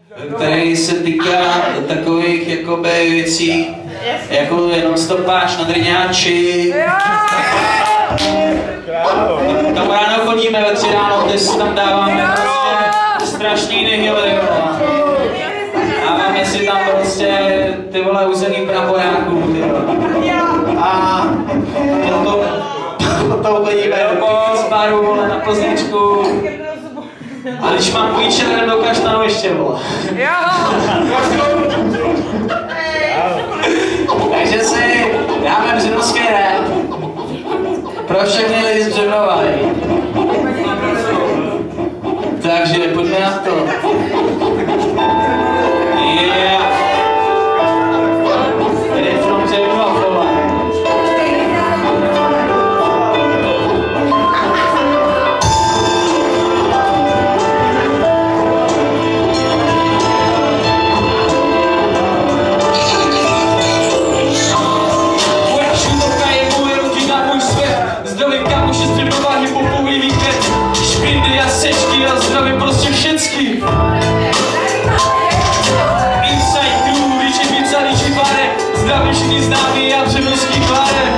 který se týká takových jakoby věcí, jako jenom stopáš na drňáči. Tam ráno chodíme ve 3 ráno, kde si tam dáváme prostě strašný nihily. Dáváme si tam prostě ty vole uzený bramboráků, ty vole. A potom chodíme z baru, vole, na Plzničku. A když mám klíče, jdem do Kaštanoviště, vole. Takže si dáme břevnovský rap pro všechny lidi z Břevnova. Takže pojďme na to. Yeah. Ready from Břevnova, vole. Já zdravím prostě všecky. Inside crew, Richie Pizza, Richie Bare. Zdravím všichni známí a břevnovský Klare.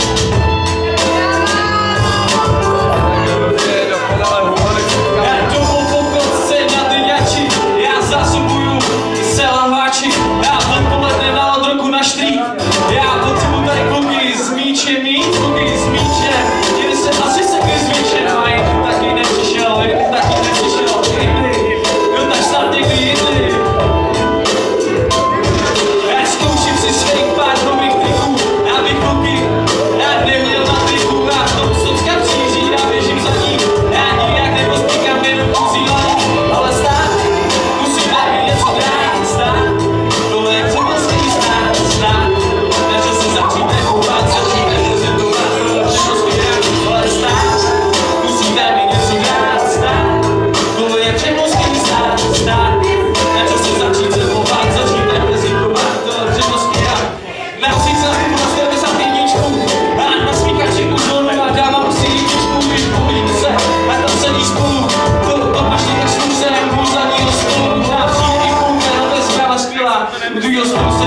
Já domů po kotce na drňači. Já zásobuju selháči. Já odpoledne na Odroku na Štrík. Já potřebuji tady kluky s míčem mít, kluky s míčem. Kde se asi sekli s míčem mají, taky nepřišel, taky nepřišel. No tak snad někdy jindy. Já zkouším si svých pár nových triků, abych kluky rád neměl na triku. A v tom socka příří, já běžím za ní. Já nijak nepospíkám, jenom uzílám. Ale stát, musím taky něco dát, stát. Tohle je přemyslený stát. Takže se začíte koupat, začíte prezentovat. Tohle přemyslený stát, ale stát. Musím taky něco dát, stát. Tohle je přemyslený stát. Takže se začíte koupat, začíte prezentovat. Tohle přemyslený stát. Nausít se na tu prostě vysat jedničku. A na smíkači uzonu a dávám si jedničku. Když pohodím se a tam sedí spolu. To až někde šluzem, půl zadního stolu. Možná přijde i půl, ale zpráva skvělá. U druhého stolu